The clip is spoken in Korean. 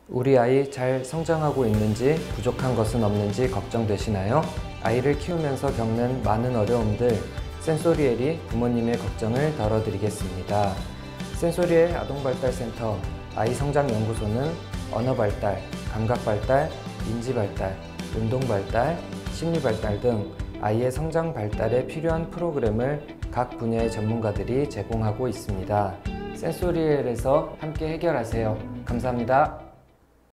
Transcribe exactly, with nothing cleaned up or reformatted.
우리 아이 잘 성장하고 있는지 부족한 것은 없는지 걱정되시나요? 아이를 키우면서 겪는 많은 어려움들, 센소리엘이 부모님의 걱정을 덜어드리겠습니다. 센소리엘 아동발달센터 아이성장연구소는 언어발달, 감각발달, 인지발달, 운동발달, 심리발달 등 아이의 성장 발달에 필요한 프로그램을 각 분야의 전문가들이 제공하고 있습니다. 센소리엘에서 함께 해결하세요. 감사합니다.